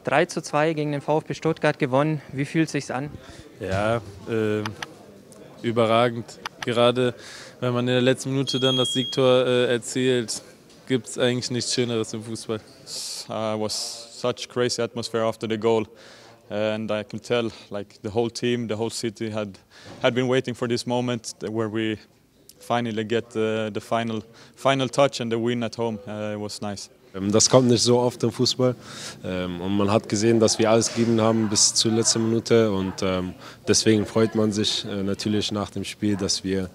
3:2 gegen den VfB Stuttgart gewonnen. Wie fühlt es sich an? Ja, überragend. Gerade wenn man in der letzten Minute dann das Siegtor erzielt, gibt es eigentlich nichts Schöneres im Fußball. Was such crazy atmosphere after the goal, and I can tell like the whole team, the whole city had been waiting for this moment where we finally get the final touch and the win at home. It was nice. Das kommt nicht so oft im Fußball und man hat gesehen, dass wir alles gegeben haben bis zur letzten Minute und deswegen freut man sich natürlich nach dem Spiel, dass wir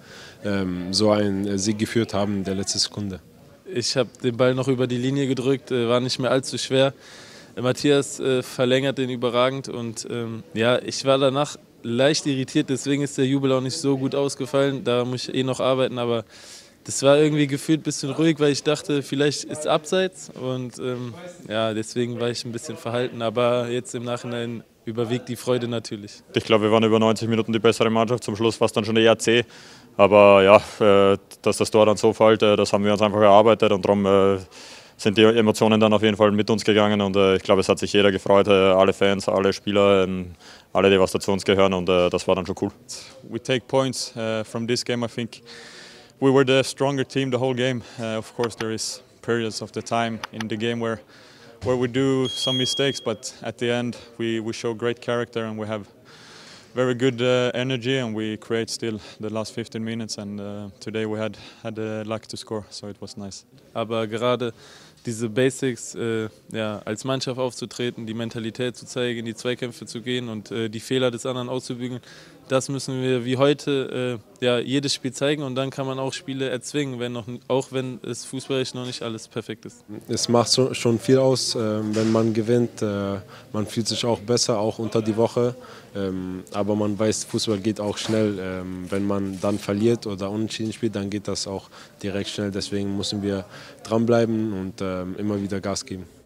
so einen Sieg geführt haben in der letzten Sekunde. Ich habe den Ball noch über die Linie gedrückt, war nicht mehr allzu schwer. Matthias verlängert den überragend und ja, ich war danach leicht irritiert, deswegen ist der Jubel auch nicht so gut ausgefallen. Da muss ich noch arbeiten, aber das war irgendwie gefühlt ein bisschen ruhig, weil ich dachte, vielleicht ist es abseits und ja, deswegen war ich ein bisschen verhalten, aber jetzt im Nachhinein überwiegt die Freude natürlich. Ich glaube, wir waren über 90 Minuten die bessere Mannschaft, zum Schluss war es dann schon eher zäh, aber ja, dass das Tor dann so fällt, das haben wir uns einfach erarbeitet und darum sind die Emotionen dann auf jeden Fall mit uns gegangen und ich glaube, es hat sich jeder gefreut, alle Fans, alle Spieler, alle, die was dazu uns gehören und das war dann schon cool. We take points from this game, I think. We were the stronger team the whole game. Of course, there is periods of the time in the game where we do some mistakes, but at the end we show great character and we have very good energy and we create still the last 15 minutes and today we had luck to score, so it was nice. Aber gerade diese Basics, ja, als Mannschaft aufzutreten, die Mentalität zu zeigen, in die Zweikämpfe zu gehen und die Fehler des anderen auszubügeln, das müssen wir wie heute ja, jedes Spiel zeigen und dann kann man auch Spiele erzwingen, auch wenn es fußballerisch noch nicht alles perfekt ist. Es macht schon viel aus, wenn man gewinnt. Man fühlt sich auch besser, auch unter die Woche. Aber man weiß, Fußball geht auch schnell. Wenn man dann verliert oder unentschieden spielt, dann geht das auch direkt schnell. Deswegen müssen wir dranbleiben und immer wieder Gas geben.